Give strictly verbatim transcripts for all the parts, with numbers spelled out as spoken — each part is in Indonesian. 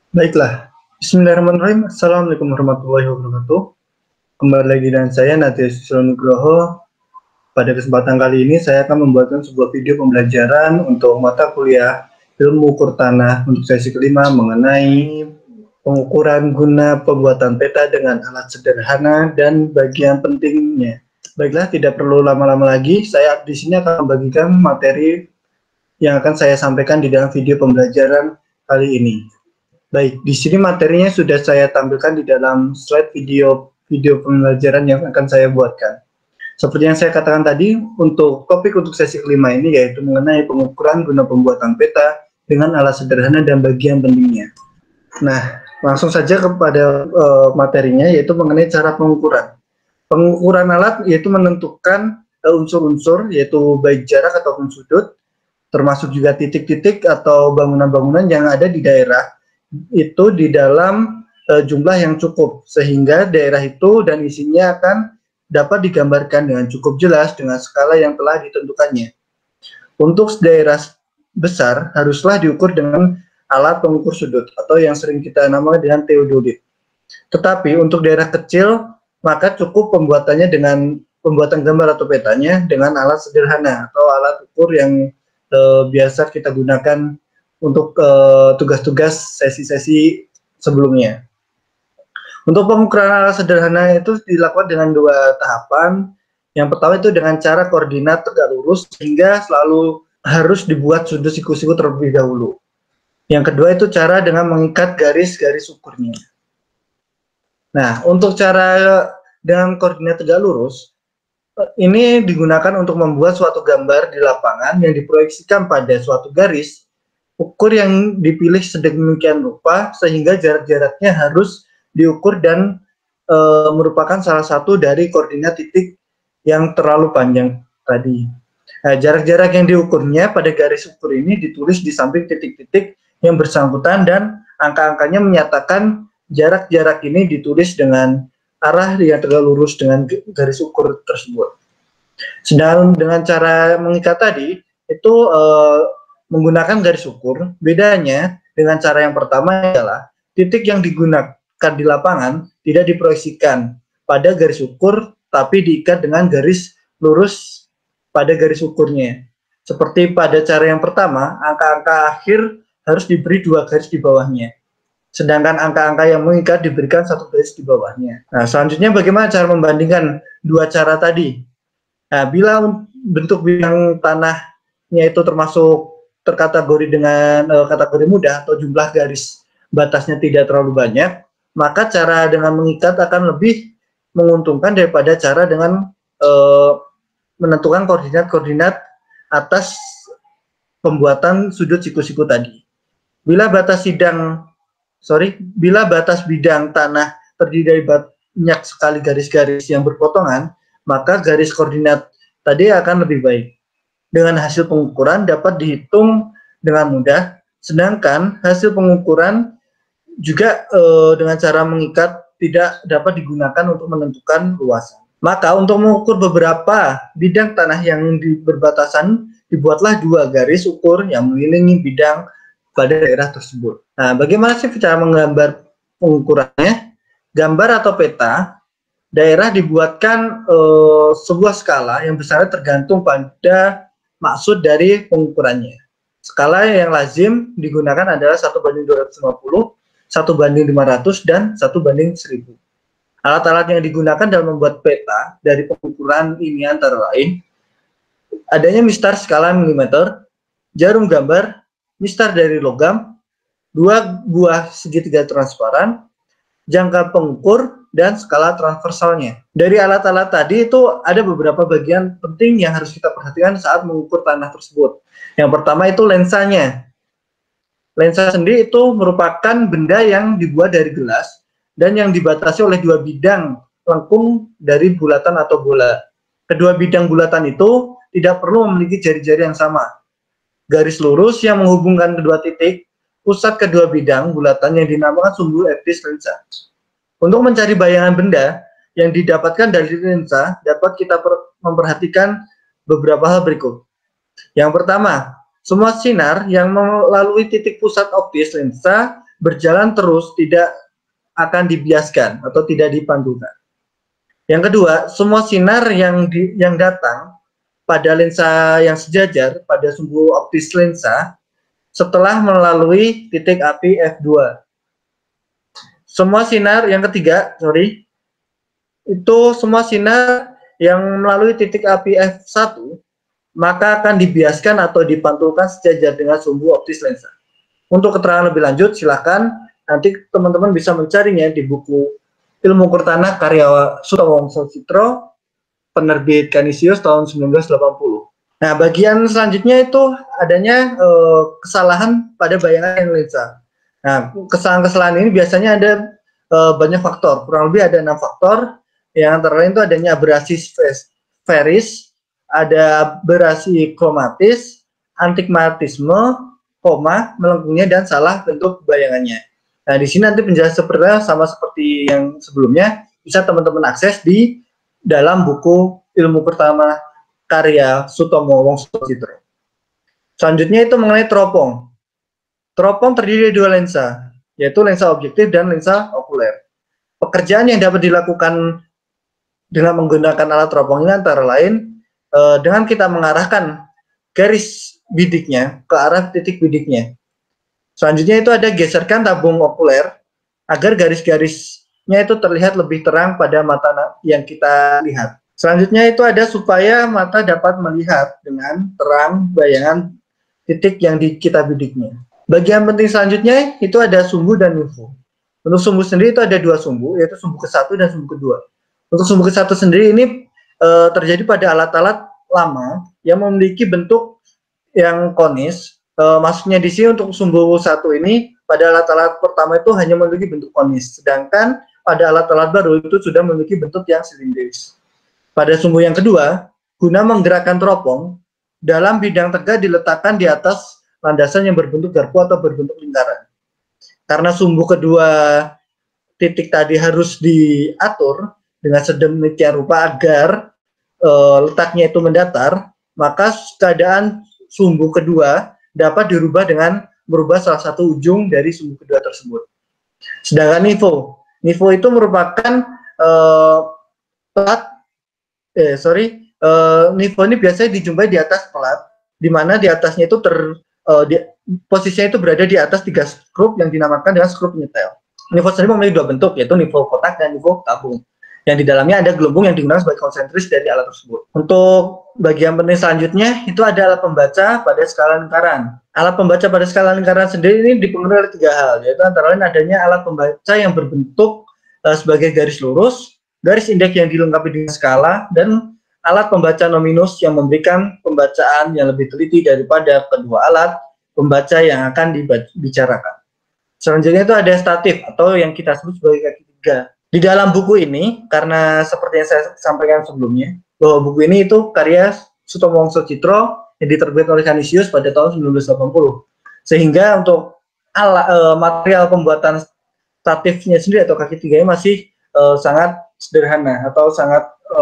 Baiklah, Bismillahirrahmanirrahim. Assalamualaikum warahmatullahi wabarakatuh. Kembali lagi dengan saya Nadia Susilo Nugroho. Pada kesempatan kali ini saya akan membuatkan sebuah video pembelajaran untuk mata kuliah Ilmu Ukur Tanah untuk sesi kelima mengenai pengukuran guna pembuatan peta dengan alat sederhana dan bagian pentingnya. Baiklah, tidak perlu lama-lama lagi. Saya di sini akan membagikan materi yang akan saya sampaikan di dalam video pembelajaran kali ini. Baik, di sini materinya sudah saya tampilkan di dalam slide video video pembelajaran yang akan saya buatkan. Seperti yang saya katakan tadi, untuk topik untuk sesi kelima ini yaitu mengenai pengukuran guna pembuatan peta dengan alat sederhana dan bagian pentingnya. Nah, langsung saja kepada uh, materinya, yaitu mengenai cara pengukuran. Pengukuran alat yaitu menentukan unsur-unsur, uh, yaitu baik jarak ataupun sudut, termasuk juga titik-titik atau bangunan-bangunan yang ada di daerah itu di dalam uh, jumlah yang cukup, sehingga daerah itu dan isinya akan dapat digambarkan dengan cukup jelas dengan skala yang telah ditentukannya. Untuk daerah besar haruslah diukur dengan alat pengukur sudut atau yang sering kita namakan dengan teodolit. Tetapi untuk daerah kecil maka cukup pembuatannya dengan pembuatan gambar atau petanya dengan alat sederhana atau alat ukur yang uh, biasa kita gunakan untuk tugas-tugas uh, sesi-sesi sebelumnya. Untuk pengukuran alat sederhana itu dilakukan dengan dua tahapan. Yang pertama itu dengan cara koordinat tegak lurus sehingga selalu harus dibuat sudut siku-siku terlebih dahulu. Yang kedua itu cara dengan mengikat garis-garis ukurnya. Nah, untuk cara dengan koordinat tegak lurus, ini digunakan untuk membuat suatu gambar di lapangan yang diproyeksikan pada suatu garis ukur yang dipilih sedemikian rupa sehingga jarak-jaraknya harus diukur dan e, merupakan salah satu dari koordinat titik yang terlalu panjang tadi. Nah, jarak-jarak yang diukurnya pada garis ukur ini ditulis di samping titik-titik yang bersangkutan dan angka-angkanya menyatakan jarak-jarak ini ditulis dengan arah yang tegak lurus dengan garis ukur tersebut. Sedang dengan cara mengikat tadi itu e, menggunakan garis ukur, bedanya dengan cara yang pertama adalah titik yang digunakan di lapangan tidak diproyeksikan pada garis ukur, tapi diikat dengan garis lurus pada garis ukurnya. Seperti pada cara yang pertama, angka-angka akhir harus diberi dua garis di bawahnya. Sedangkan angka-angka yang mengikat diberikan satu garis di bawahnya. Nah, selanjutnya bagaimana cara membandingkan dua cara tadi? Nah, bila bentuk bidang tanahnya itu termasuk terkategori dengan uh, kategori mudah atau jumlah garis batasnya tidak terlalu banyak, maka cara dengan mengikat akan lebih menguntungkan daripada cara dengan uh, menentukan koordinat-koordinat atas pembuatan sudut siku-siku tadi. Bila batas sidang, sorry, bila batas bidang tanah terdiri dari banyak sekali garis-garis yang berpotongan, maka garis koordinat tadi akan lebih baik. Dengan hasil pengukuran dapat dihitung dengan mudah, sedangkan hasil pengukuran juga e, dengan cara mengikat tidak dapat digunakan untuk menentukan luasan. Maka untuk mengukur beberapa bidang tanah yang di berbatasan, dibuatlah dua garis ukur yang mengelilingi bidang pada daerah tersebut. Nah, bagaimana sih cara menggambar pengukurannya? Gambar atau peta daerah dibuatkan e, sebuah skala yang besarnya tergantung pada maksud dari pengukurannya. Skala yang lazim digunakan adalah satu banding dua ratus lima puluh, satu banding lima ratus, dan satu banding seribu. Alat-alat yang digunakan dalam membuat peta dari pengukuran ini antara lain adanya mistar skala milimeter, jarum gambar, mistar dari logam, dua buah segitiga transparan, jangka pengukur, dan skala transversalnya. Dari alat-alat tadi itu ada beberapa bagian penting yang harus kita perhatikan saat mengukur tanah tersebut. Yang pertama itu lensanya. Lensa sendiri itu merupakan benda yang dibuat dari gelas dan yang dibatasi oleh dua bidang lengkung dari bulatan atau bola. Kedua bidang bulatan itu tidak perlu memiliki jari-jari yang sama. Garis lurus yang menghubungkan kedua titik pusat kedua bidang bulatan yang dinamakan sumbu epis lensa. Untuk mencari bayangan benda yang didapatkan dari lensa, dapat kita memperhatikan beberapa hal berikut. Yang pertama, semua sinar yang melalui titik pusat optis lensa berjalan terus, tidak akan dibiaskan atau tidak dipantulkan. Yang kedua, semua sinar yang di, yang datang pada lensa yang sejajar pada sumbu optis lensa setelah melalui titik api F dua. Semua sinar yang ketiga, sorry, itu semua sinar yang melalui titik api F satu maka akan dibiaskan atau dipantulkan sejajar dengan sumbu optis lensa. Untuk keterangan lebih lanjut, silakan nanti teman-teman bisa mencarinya di buku Ilmu Kurtanah karya Sutomo Wongsocitro, penerbit Canisius tahun seribu sembilan ratus delapan puluh. Nah, bagian selanjutnya itu adanya eh, kesalahan pada bayangan lensa. Nah, kesalahan-kesalahan ini biasanya ada eh, banyak faktor, kurang lebih ada enam faktor. Yang antara lain itu adanya abrasi sferis, ada abrasi kromatis, antigmatisme, koma, melengkungnya, dan salah bentuk bayangannya. Nah, di sini nanti penjelasan sepertinya sama seperti yang sebelumnya, bisa teman-teman akses di dalam buku Ilmu Pertama karya Sutomo Wongsocitro. Selanjutnya itu mengenai teropong. Teropong terdiri dari dua lensa, yaitu lensa objektif dan lensa okuler. Pekerjaan yang dapat dilakukan dengan menggunakan alat teropong ini antara lain eh, dengan kita mengarahkan garis bidiknya ke arah titik bidiknya. Selanjutnya itu ada geserkan tabung okuler agar garis-garisnya itu terlihat lebih terang pada mata yang kita lihat. Selanjutnya itu ada supaya mata dapat melihat dengan terang bayangan titik yang di kita bidiknya. Bagian penting selanjutnya itu ada sumbu dan info. Untuk sumbu sendiri itu ada dua sumbu, yaitu sumbu ke satu dan sumbu kedua. Untuk sumbu ke satu sendiri ini e, terjadi pada alat-alat lama yang memiliki bentuk yang konis, e, maksudnya di sini untuk sumbu satu ini pada alat-alat pertama itu hanya memiliki bentuk konis, sedangkan pada alat-alat baru itu sudah memiliki bentuk yang silindris. Pada sumbu yang kedua, guna menggerakkan teropong, dalam bidang tegak diletakkan di atas landasan yang berbentuk garpu atau berbentuk lingkaran. Karena sumbu kedua titik tadi harus diatur dengan sedemikian rupa agar e, letaknya itu mendatar, maka keadaan sumbu kedua dapat dirubah dengan merubah salah satu ujung dari sumbu kedua tersebut. Sedangkan nivo, nivo itu merupakan uh, plat, eh sorry, uh, nivo ini biasanya dijumpai di atas plat, di mana di atasnya itu ter, uh, di, posisinya itu berada di atas tiga skrup yang dinamakan dengan skrup nyetel. Nivo sendiri memiliki dua bentuk, yaitu nivo kotak dan nivo tabung. Yang di dalamnya ada gelembung yang digunakan sebagai konsentris dari alat tersebut. Untuk bagian penting selanjutnya, itu ada alat pembaca pada skala lingkaran. Alat pembaca pada skala lingkaran sendiri ini dipengaruhi oleh tiga hal, yaitu antara lain adanya alat pembaca yang berbentuk uh, sebagai garis lurus, garis indeks yang dilengkapi dengan skala, dan alat pembaca nominus yang memberikan pembacaan yang lebih teliti daripada kedua alat pembaca yang akan dibicarakan. Selanjutnya itu ada statif atau yang kita sebut sebagai kaki tiga. Di dalam buku ini, karena seperti yang saya sampaikan sebelumnya, bahwa buku ini itu karya Sutomo Wongsocitro yang diterbitkan oleh Canisius pada tahun seribu sembilan ratus delapan puluh. Sehingga untuk ala, e, material pembuatan statifnya sendiri atau kaki tiganya masih e, sangat sederhana atau sangat e,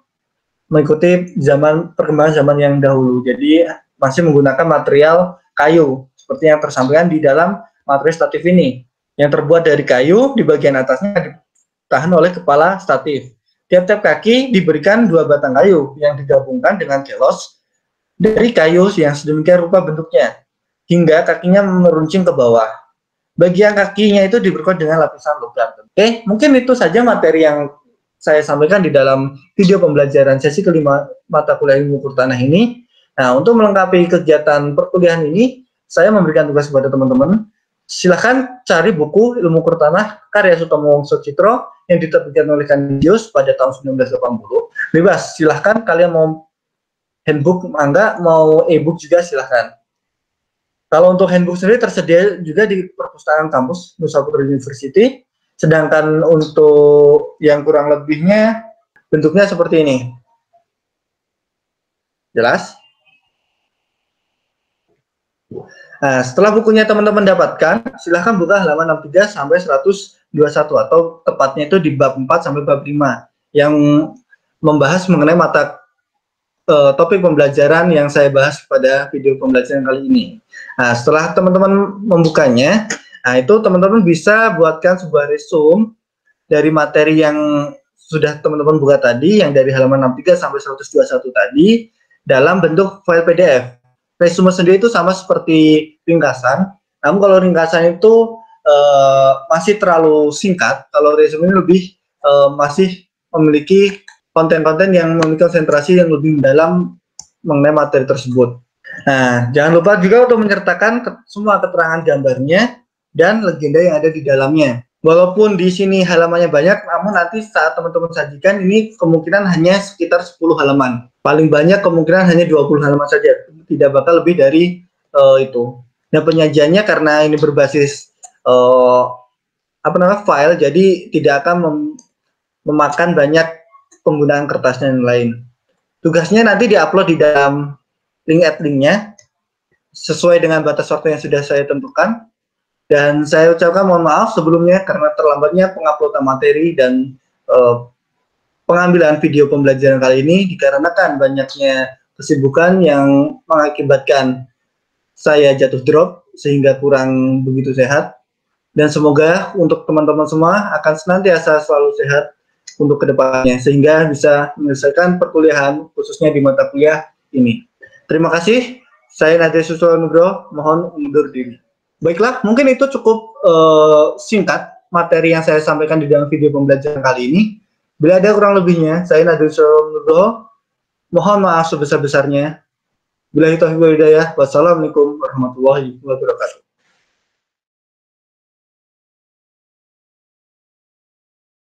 mengikuti zaman perkembangan zaman yang dahulu. Jadi masih menggunakan material kayu seperti yang tersampaikan di dalam materi statif ini, yang terbuat dari kayu. Di bagian atasnya ditahan oleh kepala statif. Tiap-tiap kaki diberikan dua batang kayu yang digabungkan dengan kelos dari kayu yang sedemikian rupa bentuknya, hingga kakinya meruncing ke bawah. Bagian kakinya itu diperkuat dengan lapisan logam. Oke, mungkin itu saja materi yang saya sampaikan di dalam video pembelajaran sesi kelima mata kuliah ilmu kurtanah ini. Nah, untuk melengkapi kegiatan perkuliahan ini, saya memberikan tugas kepada teman-teman. Silahkan cari buku Ilmu Kurtanah karya Sutomo Wongsocitro yang diterbitkan oleh Canisius pada tahun seribu sembilan ratus delapan puluh. Bebas, silahkan kalian mau handbook, enggak, mau e-book juga silahkan. Kalau untuk handbook sendiri tersedia juga di perpustakaan kampus Nusa Putra University. Sedangkan untuk yang kurang lebihnya bentuknya seperti ini. Jelas? Nah, setelah bukunya teman-teman dapatkan, silahkan buka halaman enam puluh tiga sampai seratus dua puluh satu atau tepatnya itu di bab empat sampai bab lima yang membahas mengenai mata uh, topik pembelajaran yang saya bahas pada video pembelajaran kali ini. Nah, setelah teman-teman membukanya, Nah, itu teman-teman bisa buatkan sebuah resume dari materi yang sudah teman-teman buka tadi, yang dari halaman enam puluh tiga sampai seratus dua puluh satu tadi, dalam bentuk file P D F. Resume sendiri itu sama seperti ringkasan, namun kalau ringkasan itu uh, masih terlalu singkat, kalau resume ini lebih uh, masih memiliki konten-konten yang memiliki konsentrasi yang lebih mendalam mengenai materi tersebut. Nah, jangan lupa juga untuk menyertakan ke semua keterangan gambarnya dan legenda yang ada di dalamnya. Walaupun di sini halamannya banyak, namun nanti saat teman-teman sajikan ini kemungkinan hanya sekitar sepuluh halaman. Paling banyak kemungkinan hanya dua puluh halaman saja, tidak bakal lebih dari uh, itu. Nah, penyajiannya karena ini berbasis uh, apa namanya file, jadi tidak akan mem memakan banyak penggunaan kertasnya yang lain. Tugasnya nanti diupload di dalam link add linknya sesuai dengan batas waktu yang sudah saya tentukan. Dan saya ucapkan mohon maaf sebelumnya karena terlambatnya penguploadan materi dan uh, pengambilan video pembelajaran kali ini dikarenakan banyaknya kesibukan yang mengakibatkan saya jatuh drop sehingga kurang begitu sehat. Dan semoga untuk teman-teman semua akan senantiasa selalu sehat untuk kedepannya sehingga bisa menyelesaikan perkuliahan khususnya di mata kuliah ini. Terima kasih. Saya Nadia Susilo Nugroho, mohon undur diri. Baiklah, mungkin itu cukup uh, singkat materi yang saya sampaikan di dalam video pembelajaran kali ini. Bila ada kurang lebihnya, saya Nadia Susilo Nugroho, mohon maaf sebesar-besarnya. Billahi taufiq wal hidayah. Wassalamualaikum warahmatullahi wabarakatuh.